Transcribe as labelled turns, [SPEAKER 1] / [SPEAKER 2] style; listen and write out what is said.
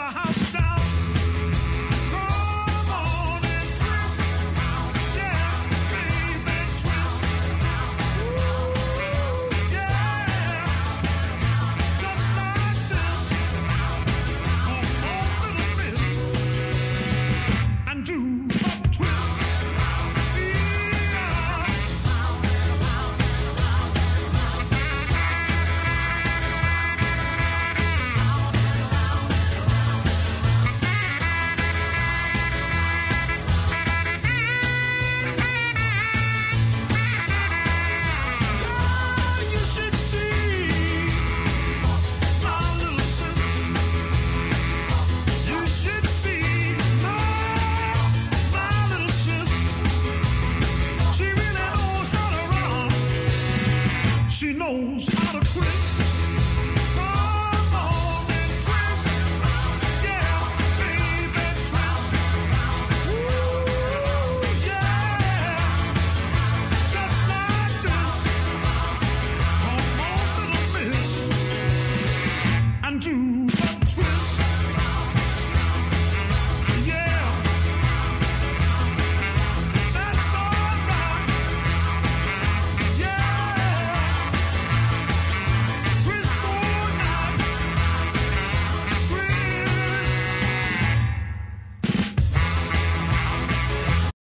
[SPEAKER 1] house down. Come on and twist. Yeah, baby, twist. Ooh, yeah. Just like this. Come on, little miss. And do a twist. She knows how to twist. Come on and twist. Yeah, baby, twist. Ooh, yeah. Just like this. Come on, little miss. And do